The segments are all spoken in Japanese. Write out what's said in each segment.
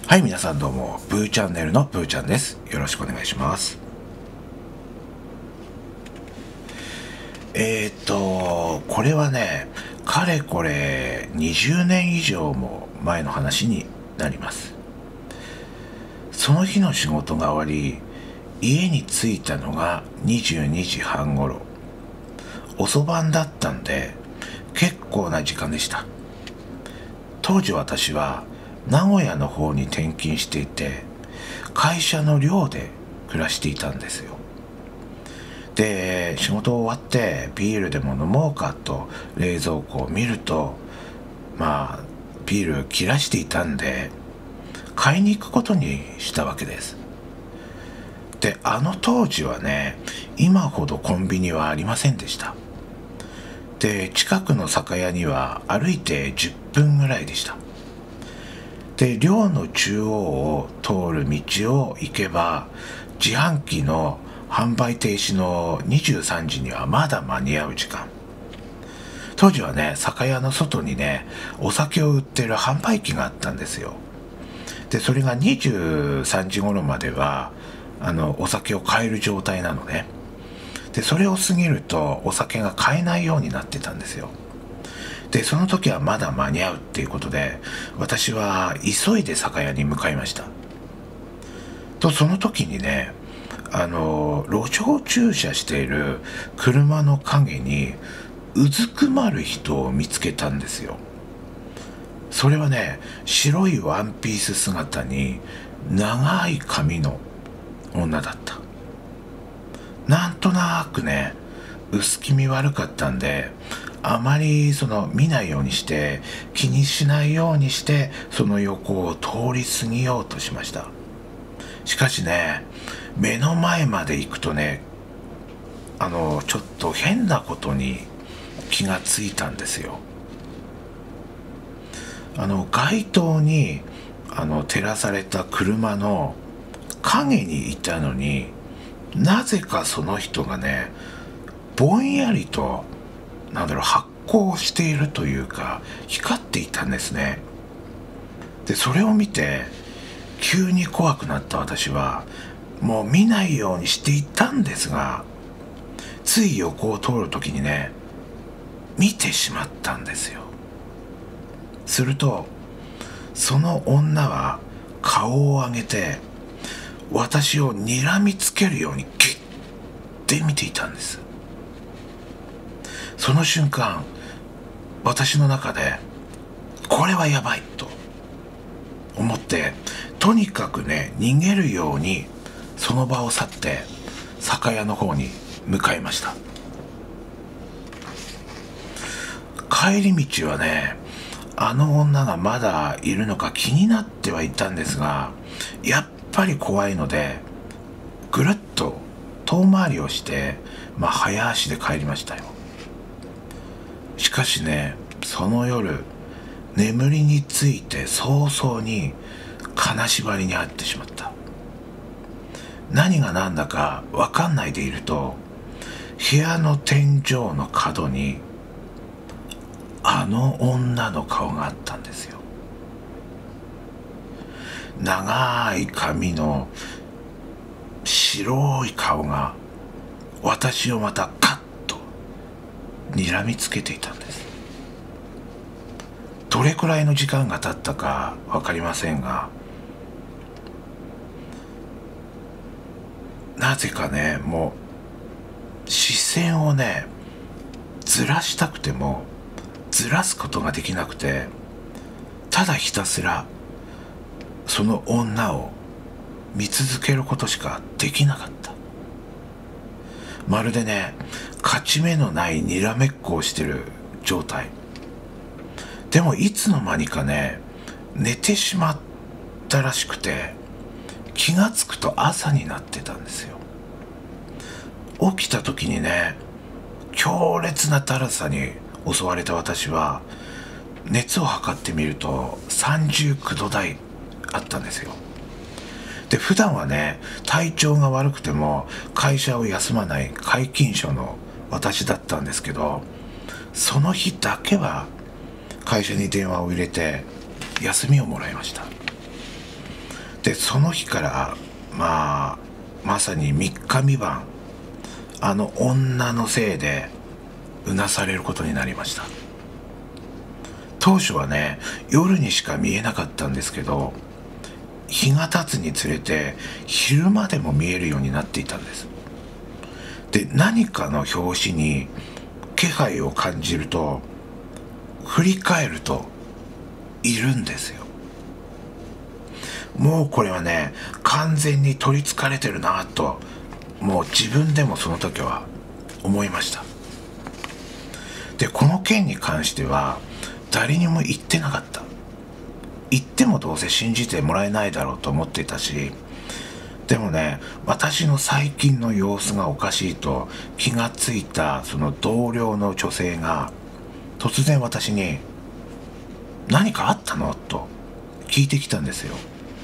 はい、皆さんどうも、ブーチャンネルのブーちゃんです。よろしくお願いします。これはね、かれこれ20年以上も前の話になります。その日の仕事が終わり、家に着いたのが22時半頃。遅番だったんで、結構な時間でした。当時私は名古屋の方に転勤していて、会社の寮で暮らしていたんですよ。で、仕事終わってビールでも飲もうかと冷蔵庫を見ると、ビール切らしていたんで、買いに行くことにしたわけです。で、あの当時はね、今ほどコンビニはありませんでした。で、近くの酒屋には歩いて10分ぐらいでした。で、寮の中央を通る道を行けば、自販機の販売停止の23時にはまだ間に合う時間。当時はね、酒屋の外にね、お酒を売ってる販売機があったんですよ。で、それが23時頃までは、お酒を買える状態なのね。で、それを過ぎるとお酒が買えないようになってたんですよ。で、その時はまだ間に合うっていうことで、私は急いで酒屋に向かいました。と、その時にね、路上駐車している車の陰にうずくまる人を見つけたんですよ。それはね、白いワンピース姿に長い髪の女だった。なんとなくね、薄気味悪かったんで、あまり見ないようにして、気にしないようにして、その横を通り過ぎようとしました。しかしね、目の前まで行くとね、ちょっと変なことに気がついたんですよ。街灯に照らされた車の影にいたのに、なぜかその人がね、ぼんやりと発光しているというか、光っていたんですね。で、それを見て急に怖くなった私は、もう見ないようにしていたんですが、つい横を通るときにね、見てしまったんですよ。すると、その女は顔を上げて私を睨みつけるようにギッて見ていたんです。その瞬間、私の中でこれはやばいと思って、とにかくね、逃げるようにその場を去って酒屋の方に向かいました。帰り道はね、あの女がまだいるのか気になってはいたんですが、やっぱり怖いので、ぐるっと遠回りをして、早足で帰りましたよ。しかしね、その夜、眠りについて早々に金縛りに遭ってしまった。何が何だか分かんないでいると、部屋の天井の角にあの女の顔があったんですよ。長い髪の白い顔が私をまたカッと睨みつけていたんです。どれくらいの時間が経ったか分かりませんが、なぜかね、もう視線をね、ずらしたくてもずらすことができなくて、ただひたすらその女を見続けることしかできなかった。まるでね、勝ち目のないにらめっこをしてる状態。でもいつの間にかね、寝てしまったらしくて、気がつくと朝になってたんですよ。起きた時にね、強烈なだるさに襲われた私は、熱を測ってみると39度台あったんですよ。で、普段はね、体調が悪くても会社を休まない皆勤賞の私だったんですけど、その日だけは会社に電話を入れて休みをもらいました。 でその日からまさに3日3晩あの女のせいでうなされることになりました。当初はね、夜にしか見えなかったんですけど、日が経つにつれて昼間でも見えるようになっていたんです。で、何かの拍子に気配を感じると、振り返るといるんですよ。もうこれはね、完全に取りつかれてるなと、もう自分でもその時は思いました。で、この件に関しては誰にも言ってなかった。言ってもどうせ信じてもらえないだろうと思っていたし、でもね、私の最近の様子がおかしいと気がついたその同僚の女性が突然私に何かあったのと聞いてきたんですよ。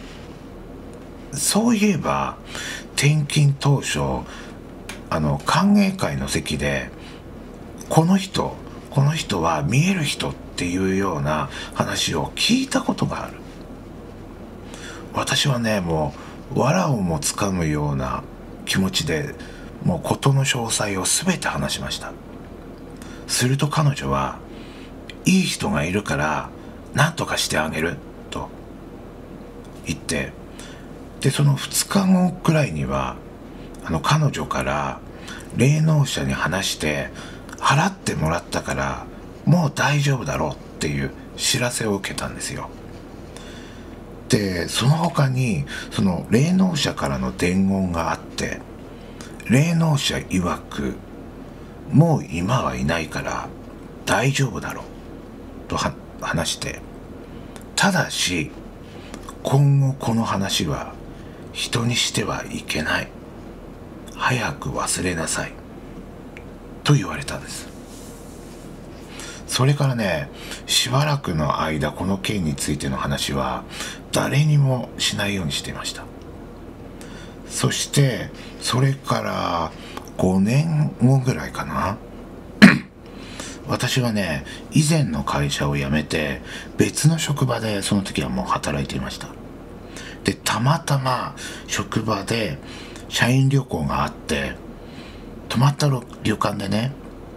そういえば転勤当初、歓迎会の席でこの人は見える人っていうような話を聞いたことがある。私はね、もう藁をもつかむような気持ちでもう事の詳細を全て話しました。すると彼女は、いい人がいるから何とかしてあげると言って、でその2日後くらいには彼女から霊能者に話して払ってもらったからもう大丈夫だろうっていう知らせを受けたんですよ。でその他にその霊能者からの伝言があって、霊能者曰くもう今はいないから大丈夫だろうと話して、ただし今後この話は人にしてはいけない、早く忘れなさいと言われたんです。それからね、しばらくの間この件についての話は誰にもしないようにしていました。そしてそれから5年後ぐらいかな私はね、以前の会社を辞めて別の職場でその時はもう働いていました。でたまたま職場で社員旅行があって、泊まった旅館でね、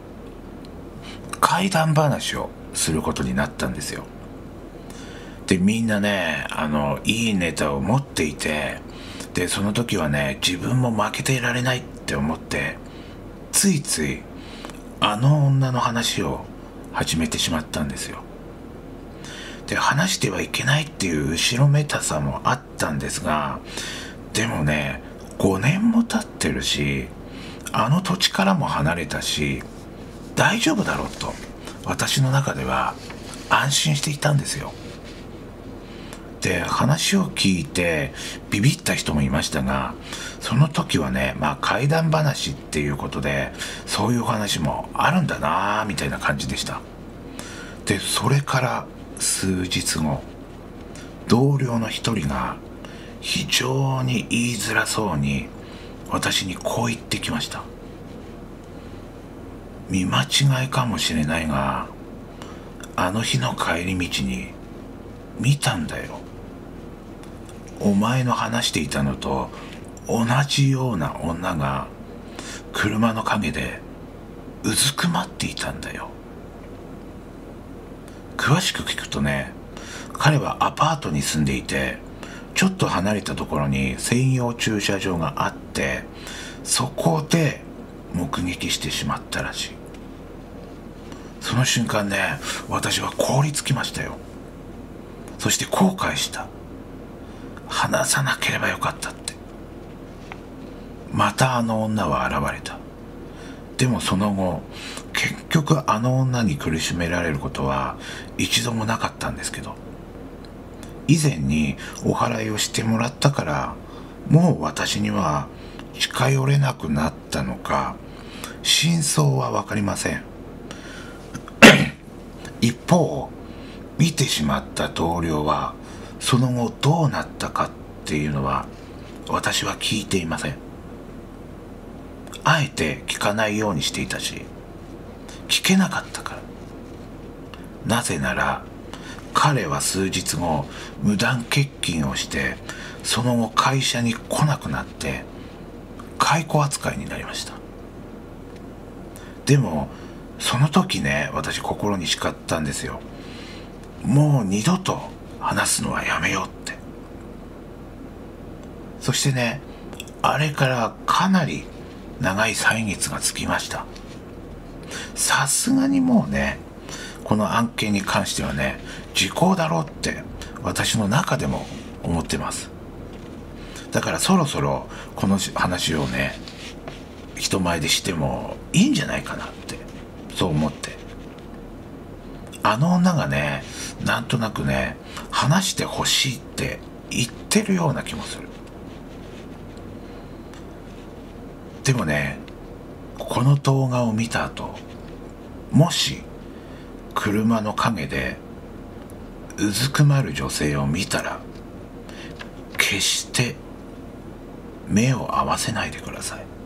怪談話をすることになったんですよ。でみんなね、いいネタを持っていて、でその時はね、自分も負けていられないって思って、ついついあの女の話を始めてしまったんですよ。で話してはいけないっていう後ろめたさもあったんですが、でもね、5年も経ってるし、あの土地からも離れたし、大丈夫だろうと私の中では安心していたんですよ。で話を聞いてビビった人もいましたが、その時はね、怪談話っていうことでそういう話もあるんだなぁみたいな感じでした。でそれから数日後、同僚の一人が非常に言いづらそうに私にこう言ってきました。見間違いかもしれないが、あの日の帰り道に見たんだよ。お前の話していたのと同じような女が車の陰でうずくまっていたんだよ。詳しく聞くとね、彼はアパートに住んでいて、ちょっと離れたところに専用駐車場があって、そこで目撃してしまったらしい。その瞬間ね、私は凍りつきましたよ。そして後悔した。話さなければよかったって。またあの女は現れた。でもその後、結局あの女に苦しめられることは一度もなかったんですけど、以前にお祓いをしてもらったから、もう私には近寄れなくなったのか、真相はわかりません。一方、見てしまった同僚はその後どうなったかっていうのは私は聞いていません。あえて聞かないようにしていたし、聞けなかったから。なぜなら彼は数日後無断欠勤をして、その後会社に来なくなって解雇扱いになりました。でもその時ね、私心に誓ったんですよ。もう二度と話すのはやめようって。そしてね、あれからかなり長い歳月がつきました。さすがにもうね、この案件に関してはね、時効だろうって私の中でも思ってます。だからそろそろこの話をね、人前でしてもいいんじゃないかなって、そう思って。あの女がね、なんとなくね、話してほしいって言ってるような気もする。でもね、この動画を見た後、もし車の陰でうずくまる女性を見たら、決して目を合わせないでください。